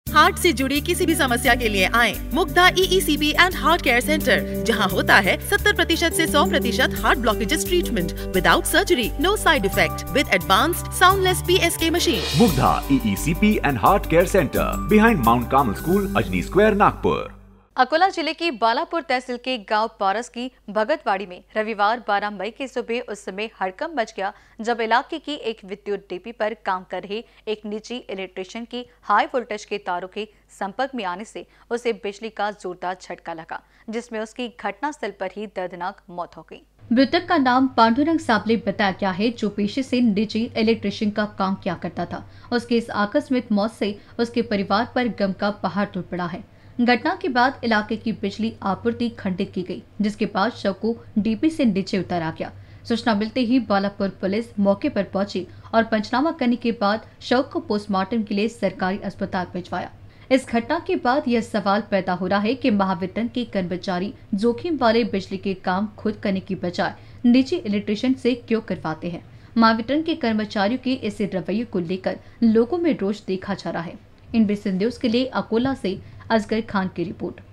Heart से जुड़ी किसी भी समस्या के लिए आएं Mugdha EECP and heart care centre, जहां होता है 70% से 100% heart blockages treatment without surgery, no side effect, with advanced soundless PSK machine. Mugdha EECP and heart care centre, behind Mount Carmel School, Ajni square, Nagpur. Akola जिले की बालापुर तहसील के गांव पारस की भगतवाड़ी में रविवार 12 मई की सुबह उस समय हड़कंप मच गया जब इलाके की एक विद्युत डीपी पर काम कर रहे एक निजी इलेक्ट्रिशियन की हाई वोल्टेज के तारों के संपर्क में आने से उसे बिजली का जोरदार झटका लगा, जिसमें उसकी घटनास्थल पर ही दर्दनाक मौत हो गई। मृतक का नाम पांडुरंग साबले बताया गया है, जो पेशे से निजी इलेक्ट्रिशियन का काम किया करता था। उसकी इस आकस्मिक मौत से उसके परिवार पर गम का पहाड़ टूट पड़ा है। घटना के बाद इलाके की बिजली आपूर्ति खंडित की गई, जिसके बाद शव को डीपी से नीचे उतारा गया। सूचना मिलते ही बालापुर पुलिस मौके पर पहुंची और पंचनामा करने के बाद शव को पोस्टमार्टम के लिए सरकारी अस्पताल भिजवाया। इस घटना के बाद यह सवाल पैदा हो रहा है कि महावितरण के कर्मचारी जोखिम वाले बिजली के काम खुद करने की बजाय निजी इलेक्ट्रिशियन से क्यों करवाते हैं। महावितरण के कर्मचारियों के इस रवैये को लेकर लोगों में रोष देखा जा रहा है। INBC न्यूज के लिए अकोला से असगर खान की रिपोर्ट।